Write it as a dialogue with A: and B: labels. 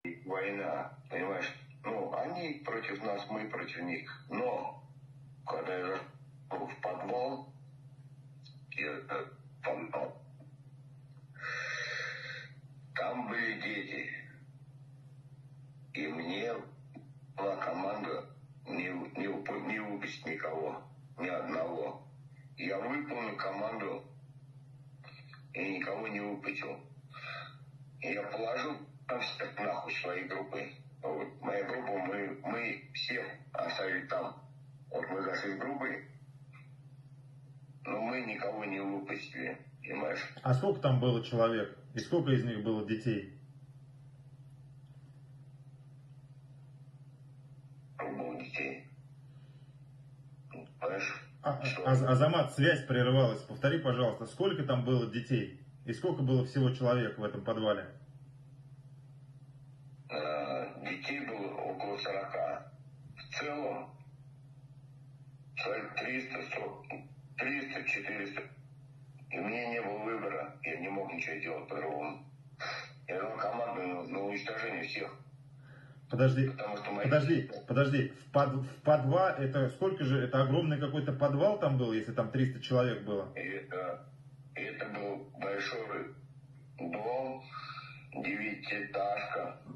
A: война, понимаешь? Ну, они против нас, мы против них. Но, когда я зашел в подвал, там были дети. И мне была команда не выпустить никого, ни одного. Я выполнил команду и никого не выпустил. И я положил там всех нахуй своей группы. Вот, моя группа, мы всех оставили там. Вот мы зашли с группой, но мы никого не выпустили, понимаешь?
B: А сколько там было человек? И сколько из них было детей?
A: Было детей. Понимаешь?
B: Азамат, связь прерывалась. Повтори, пожалуйста, сколько там было детей? И сколько было всего человек в этом подвале?
A: Детей было около 40. В целом, человек 300-400. И у меня не было выбора. Я не мог ничего делать по-другому. Я дал команду на уничтожение всех.
B: Подожди. В подвал, это сколько же, это огромный какой-то подвал там был, если там 300 человек было?
A: Это был большой дом, 9-этажка.